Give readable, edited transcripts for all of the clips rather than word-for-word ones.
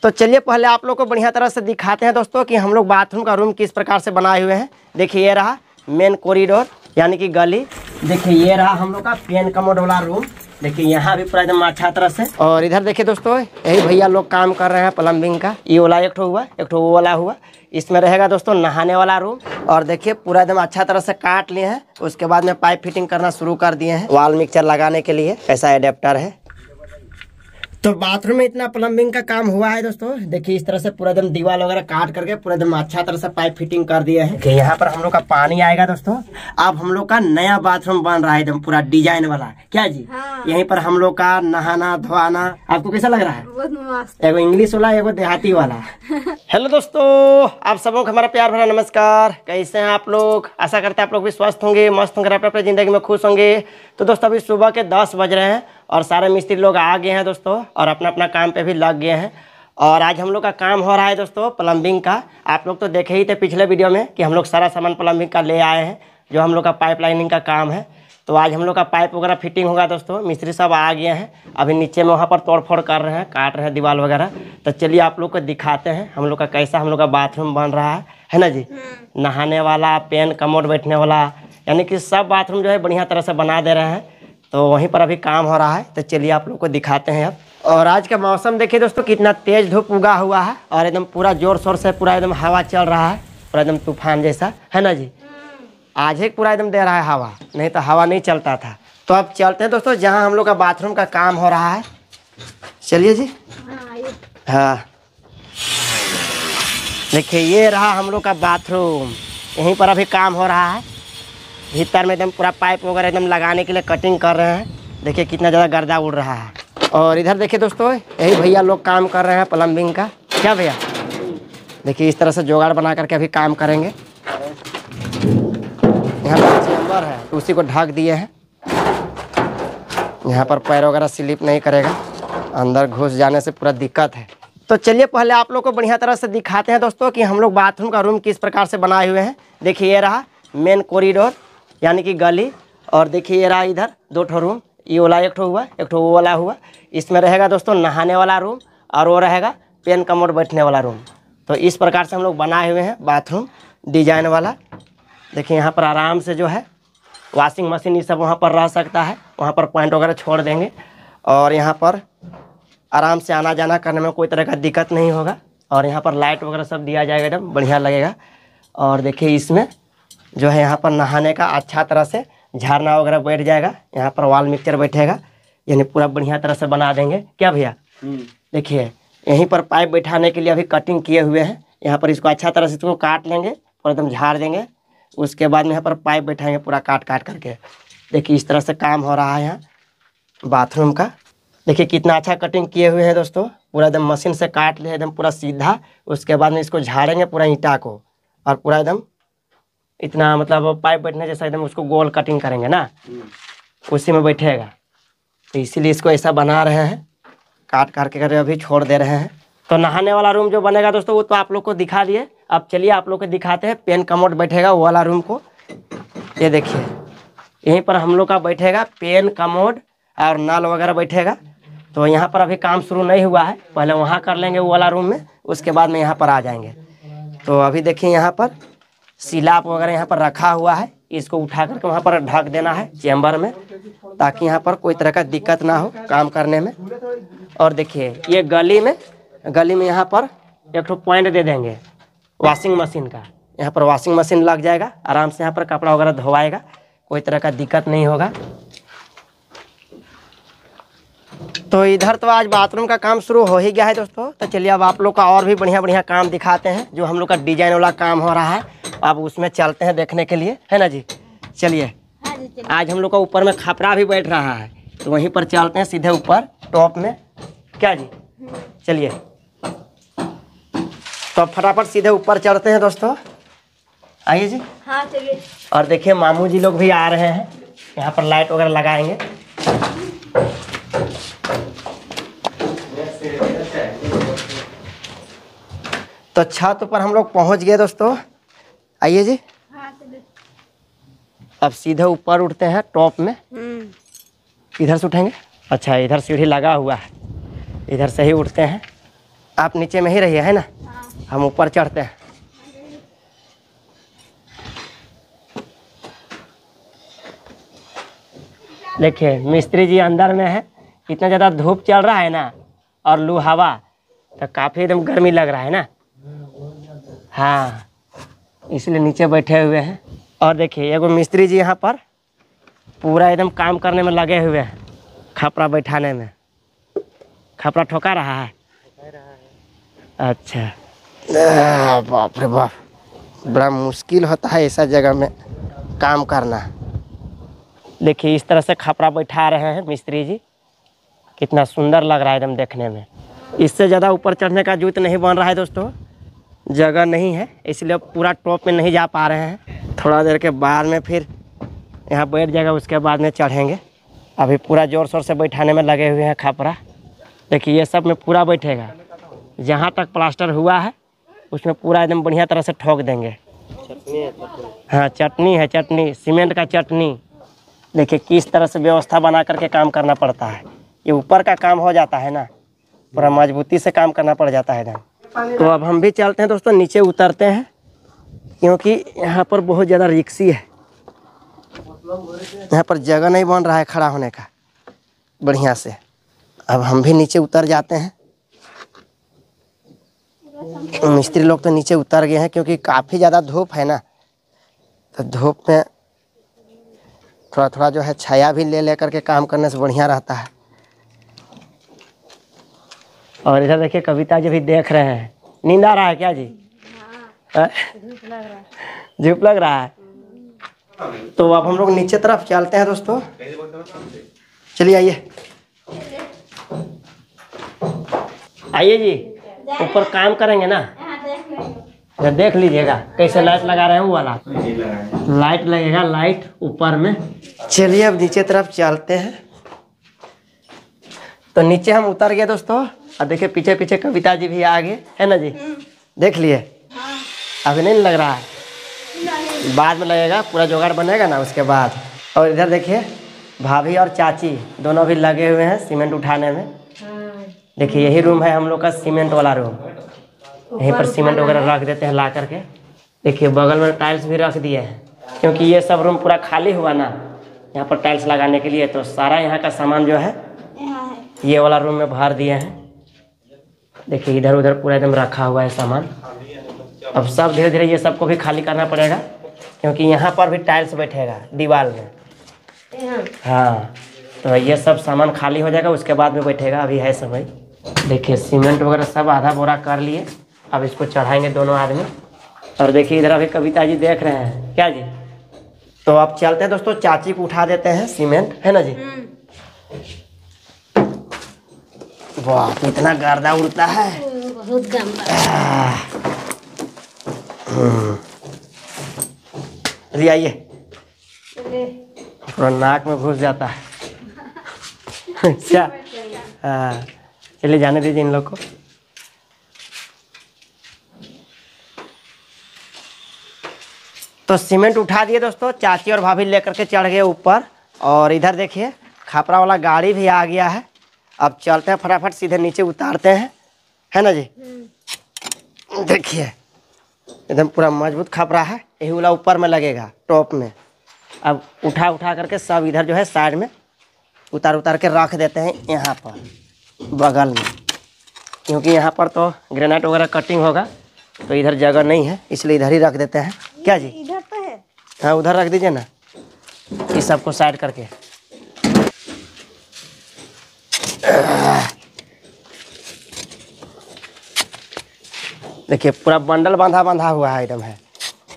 तो चलिए पहले आप लोग को बढ़िया तरह से दिखाते हैं दोस्तों कि हम लोग बाथरूम का रूम किस प्रकार से बनाए हुए हैं। देखिए ये रहा मेन कॉरिडोर यानी कि गली। देखिए ये रहा हम लोग का पेन कमोड वाला रूम। देखिए यहाँ भी पूरा एकदम अच्छा तरह से। और इधर देखिए दोस्तों यही भैया लोग काम कर रहे हैं प्लम्बिंग का। ये वाला एक ठो हुआ, एक ठो वो वाला हुआ। इसमें रहेगा दोस्तों नहाने वाला रूम। और देखिए पूरा एकदम अच्छा तरह से काट लिए हैं। उसके बाद में पाइप फिटिंग करना शुरू कर दिए हैं वॉल मिक्सचर लगाने के लिए। ऐसा एडेप्टर है। तो बाथरूम में इतना प्लम्बिंग का काम हुआ है दोस्तों। देखिए इस तरह से पूरा एकदम दीवार वगैरह काट करके पूरा एकदम अच्छा तरह से पाइप फिटिंग कर दिया है। यहाँ पर हम लोग का पानी आएगा दोस्तों। अब हम लोग का नया बाथरूम बन रहा है एकदम पूरा डिजाइन वाला। क्या जी? हाँ। यहीं पर हम लोग का नहाना धोआना। आपको कैसा लग रहा है? बहुत मस्त। एगो इंग्लिश वाला एगो देहाती वाला। हेलो दोस्तों, आप सबों को हमारा प्यार भरा नमस्कार। कैसे हैं आप लोग? आशा करते हैं आप लोग भी स्वस्थ होंगे, मस्त होंगे, अपने जिंदगी में खुश होंगे। तो दोस्तों अभी सुबह के 10 बज रहे हैं और सारे मिस्त्री लोग आ गए हैं दोस्तों और अपना अपना काम पे भी लग गए हैं। और आज हम लोग का काम हो रहा है दोस्तों प्लम्बिंग का। आप लोग तो देखे ही थे पिछले वीडियो में कि हम लोग सारा सामान प्लम्बिंग का ले आए हैं, जो हम लोग का पाइप लाइनिंग का काम है। तो आज हम लोग का पाइप वगैरह फिटिंग होगा दोस्तों। मिस्त्री सब आ गए हैं, अभी नीचे में वहाँ पर तोड़ फोड़ कर रहे हैं, काट रहे हैं दीवार वगैरह। तो चलिए आप लोग को दिखाते हैं हम लोग का कैसा हम लोग का बाथरूम बन रहा है ना जी। नहाने वाला, पेन कमोड बैठने वाला, यानी कि सब बाथरूम जो है बढ़िया तरह से बना दे रहे हैं। तो वहीं पर अभी काम हो रहा है। तो चलिए आप लोग को दिखाते हैं अब। और आज का मौसम देखिए दोस्तों कितना तेज धूप उगा हुआ है और एकदम पूरा जोर शोर से पूरा एकदम हवा चल रहा है, पूरा एकदम तूफान जैसा है ना जी। आज ही पूरा एकदम दे रहा है हवा, नहीं तो हवा नहीं चलता था। तो अब चलते हैं दोस्तों जहाँ हम लोग का बाथरूम का काम हो रहा है। चलिए जी। हाँ देखिए ये रहा हम लोग का बाथरूम। यहीं पर अभी काम हो रहा है। भीतर में एकदम पूरा पाइप वगैरह एकदम लगाने के लिए कटिंग कर रहे हैं। देखिए कितना ज़्यादा गर्दा उड़ रहा है। और इधर देखिए दोस्तों यही भैया लोग काम कर रहे हैं प्लम्बिंग का। क्या भैया? देखिए इस तरह से जुगाड़ बना करके अभी काम करेंगे। यहाँ पर चेम्बर है तो उसी को ढक दिए हैं। यहाँ पर पैर वगैरह स्लिप नहीं करेगा, अंदर घुस जाने से पूरा दिक्कत है। तो चलिए पहले आप लोग को बढ़िया तरह से दिखाते हैं दोस्तों कि हम लोग बाथरूम का रूम किस प्रकार से बनाए हुए हैं। देखिए ये रहा मेन कॉरिडोर यानी कि गली। और देखिए ये रहा इधर 2 ठो रूम। ये वाला एक ठो हुआ, एक ठो वो वाला हुआ। इसमें रहेगा दोस्तों नहाने वाला रूम और वो रहेगा पेन कमोड बैठने वाला रूम। तो इस प्रकार से हम लोग बनाए हुए हैं बाथरूम डिजाइन वाला। देखिए यहाँ पर आराम से जो है वॉशिंग मशीन ये सब वहाँ पर रह सकता है। वहाँ पर पॉइंट वगैरह छोड़ देंगे और यहाँ पर आराम से आना जाना करने में कोई तरह का दिक्कत नहीं होगा। और यहाँ पर लाइट वगैरह सब दिया जाएगा, एकदम बढ़िया लगेगा। और देखिए इसमें जो है यहाँ पर नहाने का अच्छा तरह से झरना वगैरह बैठ जाएगा। यहाँ पर वॉल मिक्सचर बैठेगा, यानी पूरा बढ़िया तरह से बना देंगे। क्या भैया? देखिए यहीं पर पाइप बैठाने के लिए अभी कटिंग किए हुए हैं। यहाँ पर इसको अच्छा तरह से इसको काट लेंगे और एकदम झाड़ देंगे। उसके बाद में यहाँ पर पाइप बैठाएंगे पूरा काट काट करके। देखिए इस तरह से काम हो रहा है यहाँ बाथरूम का। देखिए कितना अच्छा कटिंग किए हुए हैं दोस्तों। पूरा एकदम मशीन से काट लिए एकदम पूरा सीधा। उसके बाद में इसको झाड़ेंगे पूरा ईंटा को और पूरा एकदम इतना मतलब पाइप बैठने जैसा एकदम उसको गोल कटिंग करेंगे ना, उसी में बैठेगा। तो इसीलिए इसको ऐसा बना रहे हैं, काट काट के करके अभी छोड़ दे रहे हैं। तो नहाने वाला रूम जो बनेगा दोस्तों वो तो आप लोग को दिखा दिए। अब चलिए आप लोग को दिखाते हैं पेन कमोड बैठेगा वो वाला रूम को। ये देखिए यहीं पर हम लोग का बैठेगा पेन कमोड और नल वगैरह बैठेगा। तो यहाँ पर अभी काम शुरू नहीं हुआ है, पहले वहाँ कर लेंगे वो वाला रूम में, उसके बाद में यहाँ पर आ जाएंगे। तो अभी देखिए यहाँ पर सिलाप वगैरह यहाँ पर रखा हुआ है। इसको उठा करके वहाँ पर ढक देना है चेम्बर में, ताकि यहाँ पर कोई तरह का दिक्कत ना हो काम करने में। और देखिए ये गली में यहाँ पर एक ठो पॉइंट दे देंगे वॉशिंग मशीन का। यहाँ पर वॉशिंग मशीन लग जाएगा, आराम से यहाँ पर कपड़ा वगैरह धोवाएगा, कोई तरह का दिक्कत नहीं होगा। तो इधर तो आज बाथरूम का काम शुरू हो ही गया है दोस्तों। तो चलिए अब आप लोग का और भी बढ़िया बढ़िया काम दिखाते हैं जो हम लोग का डिजाइन वाला काम हो रहा है। अब उसमें चलते हैं देखने के लिए, है ना जी। चलिए आज हम लोग का ऊपर में खपरा भी बैठ रहा है, तो वहीं पर चलते हैं सीधे ऊपर टॉप में। क्या जी? चलिए तो फटाफट सीधे ऊपर चढ़ते हैं दोस्तों। आइए जी। हाँ चलिए। और देखिए मामू जी लोग भी आ रहे हैं, यहाँ पर लाइट वगैरह लगाएंगे। तो छत पर हम लोग पहुंच गए दोस्तों। आइए जी। अब सीधे ऊपर उठते हैं टॉप में। इधर से उठेंगे। अच्छा इधर सीढ़ी लगा हुआ है, इधर से ही उठते हैं। आप नीचे में ही रहिए, है ना? हम ऊपर चढ़ते हैं। देखिए मिस्त्री जी अंदर में है। इतना ज़्यादा धूप चल रहा है ना और लू हवा, तो काफ़ी एकदम गर्मी लग रहा है ना। हाँ, इसलिए नीचे बैठे हुए हैं। और देखिए एगो मिस्त्री जी यहाँ पर पूरा एकदम काम करने में लगे हुए हैं, खपरा बैठाने में। खपरा ठोका रहा है। अच्छा, बाप रे बाप, बड़ा मुश्किल होता है ऐसा जगह में काम करना। देखिए इस तरह से खपरा बैठा रहे हैं मिस्त्री जी। कितना सुंदर लग रहा है एकदम देखने में। इससे ज़्यादा ऊपर चढ़ने का जूत नहीं बन रहा है दोस्तों, जगह नहीं है, इसलिए पूरा टॉप में नहीं जा पा रहे हैं। थोड़ा देर के बाद में फिर यहाँ बैठ जाएगा, उसके बाद में चढ़ेंगे। अभी पूरा ज़ोर शोर से बैठाने में लगे हुए हैं खपरा। देखिए ये सब में पूरा बैठेगा। जहाँ तक प्लास्टर हुआ है उसमें पूरा एकदम बढ़िया तरह से ठोक देंगे। हाँ चटनी है, चटनी सीमेंट का चटनी। देखिए किस तरह से व्यवस्था बना करके काम करना पड़ता है। ये ऊपर का काम हो जाता है ना, पूरा मजबूती से काम करना पड़ जाता है एकदम। तो अब हम भी चलते हैं दोस्तों, नीचे उतरते हैं, क्योंकि यहाँ पर बहुत ज़्यादा रिक्सी है। यहाँ पर जगह नहीं बन रहा है खड़ा होने का बढ़िया से। अब हम भी नीचे उतर जाते हैं। मिस्त्री लोग तो नीचे उतर गए हैं, क्योंकि काफ़ी ज़्यादा धूप है ना, तो धूप में थोड़ा थोड़ा जो है छाया भी ले करके काम करने से बढ़िया रहता है। और इधर देखिए कविता जी भी देख रहे हैं। नींद आ रहा है क्या जी? धूप लग रहा है। तो अब हम लोग नीचे तरफ चलते हैं दोस्तों। चलिए आइए, आइए जी, ऊपर काम करेंगे ना, देख लीजिएगा कैसे लाइट लगा रहे हैं। वो वाला लाइट लगेगा, लाइट ऊपर में। चलिए अब नीचे तरफ चलते हैं। तो नीचे हम उतर गए दोस्तों, और देखिए पीछे पीछे कविता जी भी आ गए, है ना जी? देख लिए? अभी नहीं लग रहा है, बाद में लगेगा, पूरा जुगाड़ बनेगा ना उसके बाद। और इधर देखिए भाभी और चाची दोनों भी लगे हुए हैं सीमेंट उठाने में। देखिए यही रूम है हम लोग का, सीमेंट वाला रूम। यहीं पर सीमेंट वगैरह रख देते हैं ला करके। देखिए बगल में टाइल्स भी रख दिए हैं, क्योंकि ये सब रूम पूरा खाली हुआ ना यहाँ पर टाइल्स लगाने के लिए। तो सारा यहाँ का सामान जो है ये वाला रूम में भर दिए हैं। देखिए इधर उधर पूरा एकदम रखा हुआ है सामान। अब सब धीरे धीरे ये सबको भी खाली करना पड़ेगा, क्योंकि यहाँ पर भी टाइल्स बैठेगा दीवार में। हाँ, तो ये सब सामान खाली हो जाएगा, उसके बाद में बैठेगा। अभी है समय। देखिए सीमेंट वगैरह सब आधा बोरा कर लिए, अब इसको चढ़ाएंगे दोनों आदमी। और देखिए इधर अभी कविता जी देख रहे हैं क्या जी। तो अब चलते हैं दोस्तों, चाची को उठा देते हैं सीमेंट, है ना जी? वाह कितना गर्दा उड़ता है, बहुत गंदा। अरे आइए, पूरा नाक में घुस जाता है। अच्छा हाँ, चलिए जाने दीजिए इन लोग को। तो सीमेंट उठा दिए दोस्तों, चाची और भाभी लेकर के चढ़ गए ऊपर। और इधर देखिए खपरा वाला गाड़ी भी आ गया है। अब चलते हैं फटाफट, सीधे नीचे उतारते हैं, है ना जी? देखिए एकदम पूरा मजबूत खपरा है, यही वाला ऊपर में लगेगा टॉप में। अब उठा उठा करके सब इधर जो है साइड में उतार उतार के रख देते हैं यहाँ पर बगल में, क्योंकि यहाँ पर तो ग्रेनाइट वगैरह कटिंग होगा, तो इधर जगह नहीं है, इसलिए इधर ही रख देते हैं। क्या जी? इधर तो है। हाँ उधर रख दीजिए ना, इस सबको साइड करके। देखिए पूरा बंडल बांधा बांधा हुआ है एकदम है।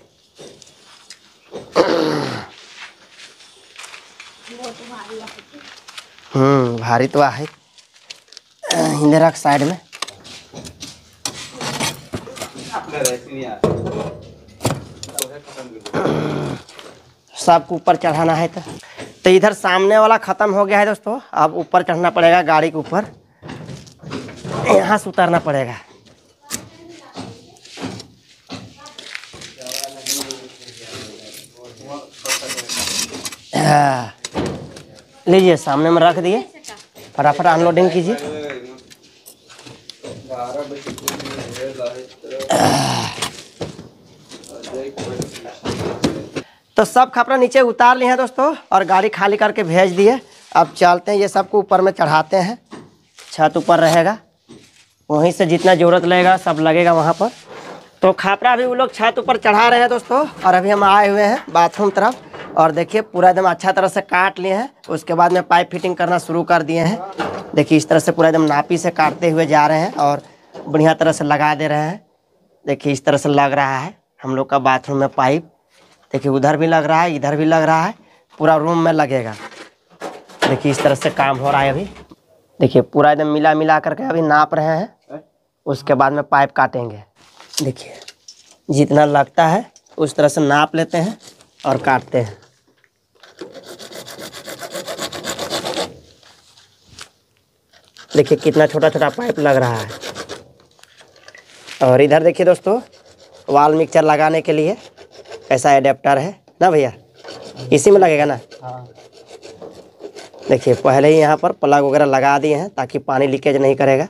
भारी तो है। इधर रख साइड में। सबको ऊपर चढ़ाना है। तो इधर सामने वाला खत्म हो गया है दोस्तों, अब ऊपर चढ़ना पड़ेगा गाड़ी के ऊपर, यहाँ से उतरना पड़ेगा। लीजिए सामने में रख दिए, फटाफट अनलोडिंग कीजिए। तो सब खपरा नीचे उतार लिए हैं दोस्तों और गाड़ी खाली करके भेज दिए। अब चलते हैं, ये सबको ऊपर में चढ़ाते हैं। छत ऊपर रहेगा, वहीं से जितना ज़रूरत लगेगा सब लगेगा वहाँ पर। तो खापरा भी वो लोग छत ऊपर चढ़ा रहे हैं दोस्तों। और अभी हम आए हुए हैं बाथरूम तरफ और देखिए पूरा एकदम अच्छा तरह से काट लिए हैं। उसके बाद में पाइप फिटिंग करना शुरू कर दिए हैं। देखिए इस तरह से पूरा एकदम नापी से काटते हुए जा रहे हैं और बढ़िया तरह से लगा दे रहे हैं। देखिए इस तरह से लग रहा है हम लोग का बाथरूम में पाइप। देखिए उधर भी लग रहा है, इधर भी लग रहा है, पूरा रूम में लगेगा। देखिए इस तरह से काम हो रहा है अभी। देखिए पूरा एकदम मिला मिला करके अभी नाप रहे हैं, उसके बाद में पाइप काटेंगे। देखिए जितना लगता है उस तरह से नाप लेते हैं और काटते हैं। देखिए कितना छोटा छोटा पाइप लग रहा है। और इधर देखिए दोस्तों वॉल मिक्सचर लगाने के लिए ऐसा एडेप्टर है ना भैया, इसी में लगेगा ना। देखिए पहले ही यहाँ पर प्लग वगैरह लगा दिए हैं ताकि पानी लीकेज नहीं करेगा।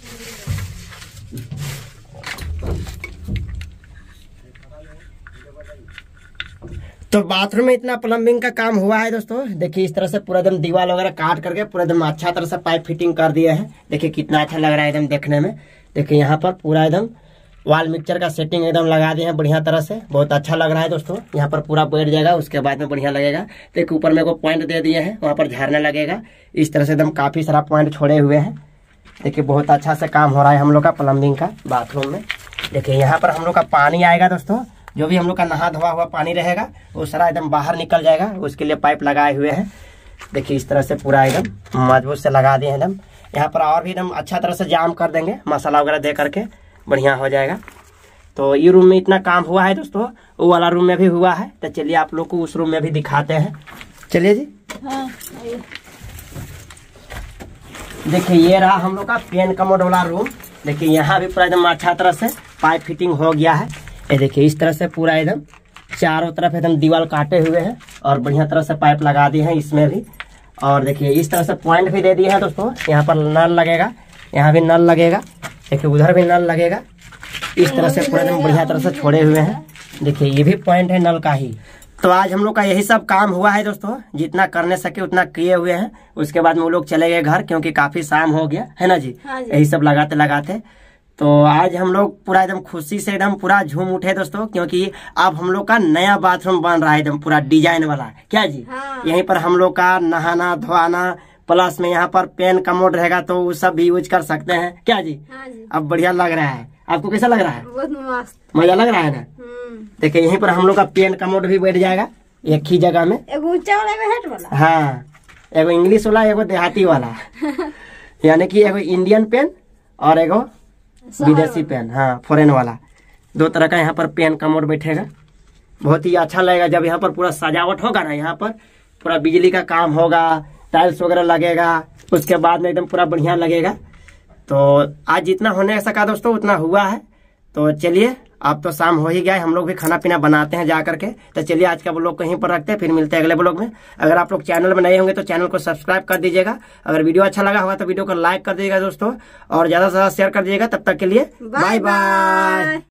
तो बाथरूम में इतना प्लम्बिंग का काम हुआ है दोस्तों। देखिए इस तरह से पूरा एकदम दीवार वगैरह काट करके पूरा एकदम अच्छा तरह से पाइप फिटिंग कर दिया है। देखिए कितना अच्छा लग रहा है एकदम देखने में। देखिए यहाँ पर पूरा एकदम वॉल मिक्सचर का सेटिंग एकदम लगा दिए हैं बढ़िया तरह से, बहुत अच्छा लग रहा है दोस्तों। यहाँ पर पूरा बैठ जाएगा, उसके बाद में बढ़िया लगेगा। देखिए ऊपर में को पॉइंट दे दिए हैं, वहाँ पर झरना लगेगा। इस तरह से एकदम काफी सारा पॉइंट छोड़े हुए हैं। देखिए बहुत अच्छा से काम हो रहा है हम लोग का प्लम्बिंग का बाथरूम में। देखिए यहाँ पर हम लोग का पानी आएगा दोस्तों, जो भी हम लोग का नहा धोआ हुआ पानी रहेगा वो सारा एकदम बाहर निकल जाएगा। उसके लिए पाइप लगाए हुए हैं। देखिए इस तरह से पूरा एकदम मजबूत से लगा दिए हैं एकदम। यहाँ पर और भी एकदम अच्छा तरह से जाम कर देंगे, मसाला वगैरह दे करके बढ़िया हो जाएगा। तो ये रूम में इतना काम हुआ है दोस्तों, वो वाला रूम में भी हुआ है। तो चलिए आप लोग को उस रूम में भी दिखाते हैं। चलिए जी। हाँ। देखिए ये रहा हम लोग का पेन कमोड वाला रूम। देखिए यहाँ भी पूरा एकदम अच्छा तरह से पाइप फिटिंग हो गया है। ये देखिए इस तरह से पूरा एकदम चारों तरफ एकदम दीवार काटे हुए हैं और बढ़िया तरह से पाइप लगा दिए हैं इसमें भी। और देखिए इस तरह से पॉइंट भी दे दिए हैं दोस्तों। यहाँ पर नल लगेगा, यहाँ भी नल लगेगा, देखिए उधर भी नल लगेगा। इस तरह से पूरा एकदम बढ़िया तरह से छोड़े हुए हैं। देखिए ये भी पॉइंट है नल का ही। तो आज हम लोग का यही सब काम हुआ है दोस्तों, जितना करने सके उतना किए हुए हैं। उसके बाद में वो लोग चले गए घर, क्योंकि काफी शाम हो गया है ना जी। हाँ जी। यही सब लगाते लगाते तो आज हम लोग पूरा एकदम खुशी से एकदम पूरा झूम उठे दोस्तों, क्योंकि अब हम लोग का नया बाथरूम बन रहा है एकदम पूरा डिजाइन वाला। क्या जी। हाँ। यहीं पर हम लोग का नहाना धोआना, प्लस में यहाँ पर पेन कमोड रहेगा तो वो सब भी यूज कर सकते हैं। क्या जी। हाँ जी। अब बढ़िया लग रहा है। आपको कैसा लग रहा है? बहुत मस्त। मजा लग रहा है ना। देखिए यहीं पर हम लोग का पेन कमोड भी बैठ जाएगा एक ही जगह में। एगो ऊंचा वाला एगो हेड वाला। हाँ, एगो इंग्लिश वाला एगो देहाती वाला यानी कि एगो इंडियन पेन और एगो विदेशी पेन, हाँ फॉरेन वाला। दो तरह का यहाँ पर पेन कमोड बैठेगा। बहुत ही अच्छा लगेगा जब यहाँ पर पूरा सजावट होगा ना, यहाँ पर पूरा बिजली का काम होगा, टाइल्स वगैरह लगेगा, उसके बाद में एकदम पूरा बढ़िया लगेगा। तो आज जितना होने सका दोस्तों उतना हुआ है। तो चलिए अब तो शाम हो ही गया है, हम लोग भी खाना पीना बनाते हैं जा करके। तो चलिए आज का ब्लॉग कहीं पर रखते हैं, फिर मिलते हैं अगले ब्लॉग में। अगर आप लोग चैनल में नए होंगे तो चैनल को सब्सक्राइब कर दीजिएगा। अगर वीडियो अच्छा लगा होगा तो वीडियो को लाइक कर दीजिएगा दोस्तों, और ज्यादा से ज्यादा शेयर कर दीजिएगा। तब तक के लिए बाय बाय।